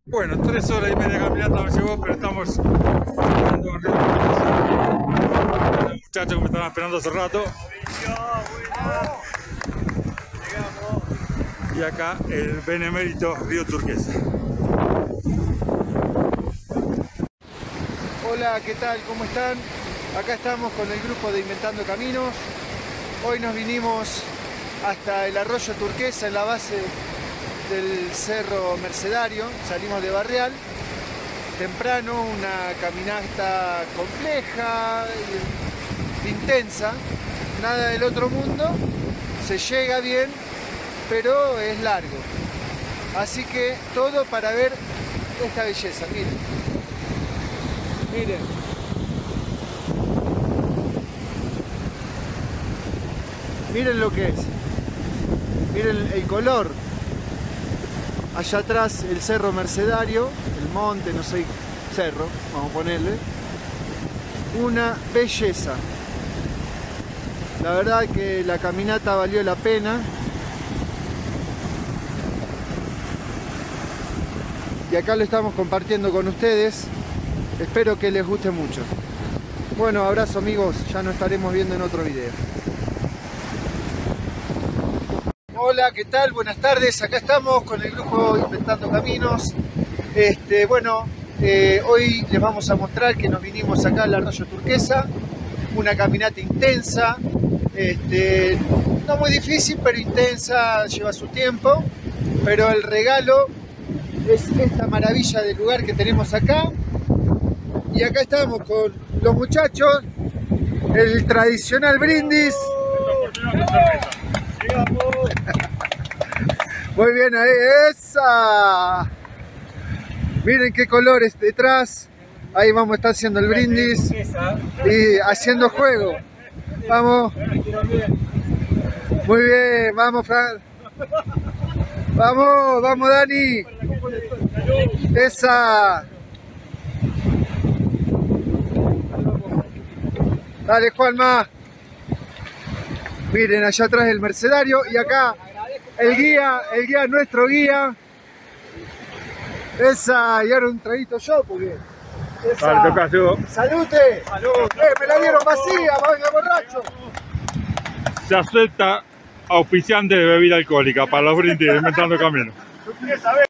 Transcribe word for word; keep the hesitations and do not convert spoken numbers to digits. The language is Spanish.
Bueno, tres horas y media de caminata me llevó, pero estamos llegando a Río Turquesa. Los muchachos que me estaban esperando hace rato. Y acá el benemérito Río Turquesa. Hola, ¿qué tal? ¿Cómo están? Acá estamos con el grupo de Inventando Caminos. Hoy nos vinimos hasta el arroyo Turquesa, en la base del Cerro Mercedario. Salimos de Barrial temprano, una caminata compleja, intensa, nada del otro mundo. Se llega bien, pero es largo. Así que todo para ver esta belleza, miren. Miren. Miren lo que es. Miren el color. Allá atrás el Cerro Mercedario, el monte, no sé, cerro, vamos a ponerle. Una belleza. La verdad que la caminata valió la pena. Y acá lo estamos compartiendo con ustedes. Espero que les guste mucho. Bueno, abrazo amigos, ya nos estaremos viendo en otro video. Hola, ¿qué tal? Buenas tardes, acá estamos con el grupo Inventando Caminos. Este, bueno, eh, hoy les vamos a mostrar que nos vinimos acá al arroyo Turquesa. Una caminata intensa, este, no muy difícil, pero intensa, lleva su tiempo. Pero el regalo es esta maravilla del lugar que tenemos acá. Y acá estamos con los muchachos, el tradicional brindis. Muy bien ahí, esa. Miren qué colores detrás. Ahí vamos a estar haciendo el brindis y haciendo juego. Vamos. Muy bien, vamos Fran. Vamos, vamos Dani. Esa. Dale Juanma. Miren allá atrás el Mercedario y acá el guía, el guía, nuestro guía. Esa, y ahora un traguito yo porque. Esa. Vale, toca yo. ¡Salute! ¡Salud! Eh, me la dieron vacía, venga borracho. Se acepta auspiciante de bebida alcohólica para los brindis de Inventando Caminos.